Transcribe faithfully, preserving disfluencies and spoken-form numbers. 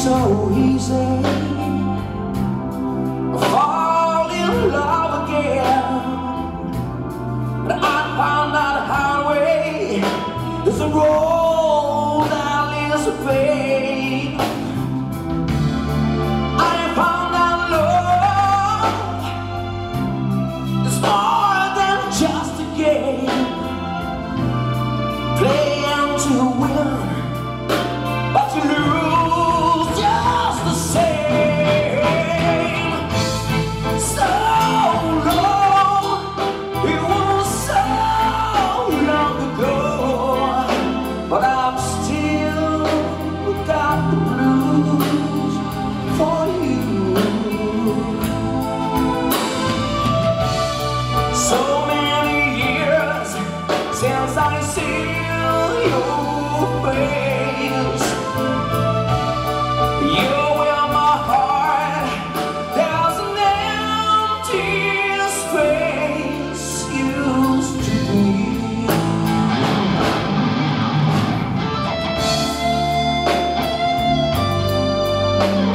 so easy. Fall in love again. But I found out the hard way. There's a road that leads to pain. I found out love is more than just a game. Playing to win, but you lose just the same. So long, it was so long ago, but I'm still got the blues for you. So many years since I see your face. You're where my heart, there's an empty space used to be.